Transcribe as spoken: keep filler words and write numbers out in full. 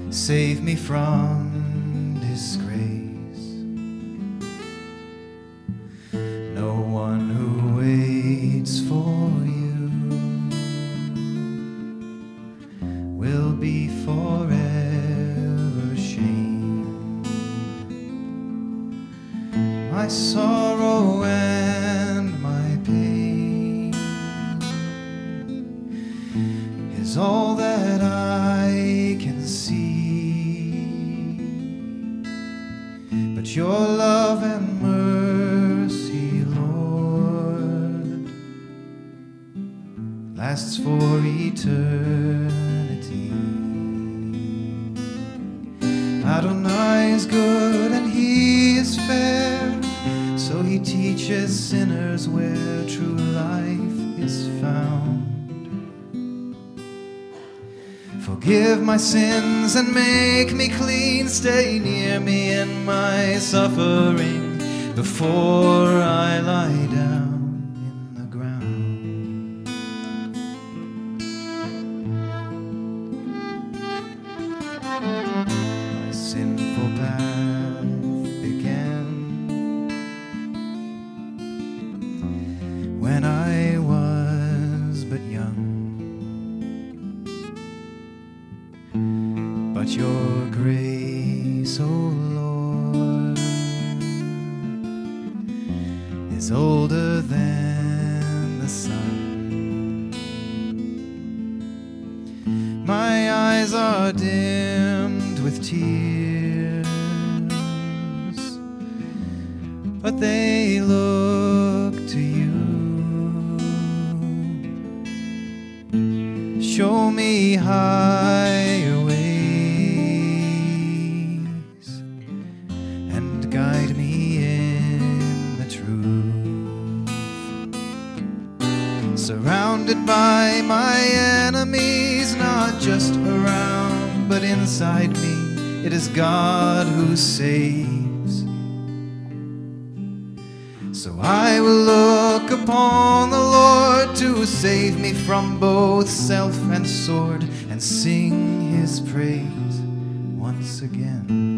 save me from disgrace. No one who waits for you will be forever shamed. My sorrow and my pain is all that I can see, but your love and mercy, Lord, lasts for eternity. Adonai is good and he is fair, so he teaches sinners where true life is found. Forgive my sins and make me clean. Stay near me in my suffering before I lie down in the ground. My sinful path began when I was but young. But your grace, O Lord, is older than the sun. My eyes are dimmed with tears, but they look to you. Show me higher ways and guide me in the truth. Surrounded by my enemies, not just around but inside me, it is God who saves. So I will look upon the Lord to save me from both self and sword, and sing his praise once again.